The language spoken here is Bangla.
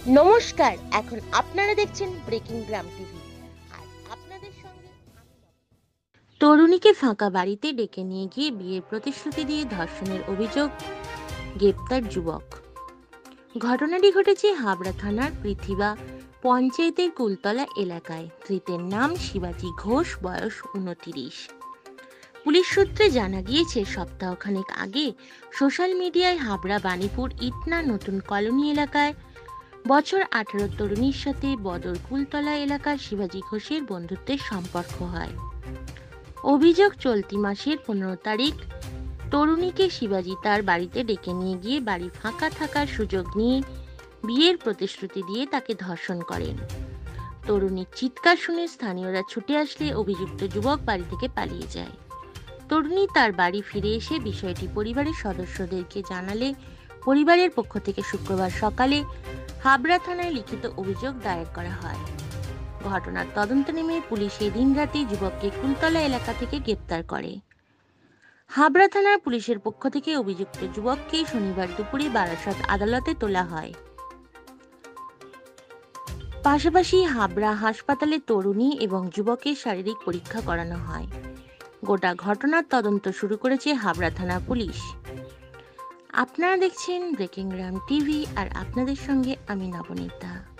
নমস্কার, এখন আপনারা দেখছেন ব্রেকিং গ্রাম টিভি। আর আপনাদের সঙ্গে তরুণীকে ফাঁকা বাড়িতে ডেকে নিয়ে গিয়ে বিয়ের প্রতিশ্রুতি দিয়ে ধর্ষণের অভিযোগ, গ্রেপ্তার যুবক। ঘটনাটি ঘটেছে হাবড়া থানার পৃথিবা পঞ্চায়েতের কুলতলা এলাকায়। ধৃতের নাম শিবাজি ঘোষ, বয়স 29। পুলিশ সূত্রে জানা গিয়েছে, সপ্তাহখানেক আগে সোশ্যাল মিডিয়ায় হাবড়া বাণীপুর ইটনা নতুন কলোনি এলাকায় বছর 18 তরুণীর সাথে বদর কুলতলা এলাকার শিবাজি ঘোষের বন্ধুত্বের সম্পর্ক হয়। অভিযোগ, চলতি মাসের 15 তারিখ তরুণীকে শিবাজি তার বাড়িতে ডেকে নিয়ে গিয়ে বাড়ি ফাঁকা থাকার সুযোগ নিয়ে বিয়ের প্রতিশ্রুতি দিয়ে তাকে ধর্ষণ করেন। তরুণীর চিৎকার শুনে স্থানীয়রা ছুটে আসলে অভিযুক্ত যুবক বাড়ি থেকে পালিয়ে যায়। তরুণী তার বাড়ি ফিরে এসে বিষয়টি পরিবারের সদস্যদেরকে জানালে পরিবারের পক্ষ থেকে শুক্রবার সকালে হাবড়া থানায় লিখিত অভিযোগ দায়ের করা হয়। ঘটনার তদন্ত নেমে পুলিশ এদিন রাতে যুবককে কুলতলা এলাকা থেকে গ্রেপ্তার করে। হাবড়া থানার পুলিশের পক্ষ থেকে অভিযুক্ত যুবককে শনিবার দুপুরে বারাসত আদালতে তোলা হয়। পাশাপাশি হাবড়া হাসপাতালে তরুণী এবং যুবকের শারীরিক পরীক্ষা করানো হয়। গোটা ঘটনার তদন্ত শুরু করেছে হাবড়া থানা পুলিশ। আপনারা দেখছেন ব্রেকিং গ্রাম টিভি, আর আপনাদের সঙ্গে আমি নবনীতা।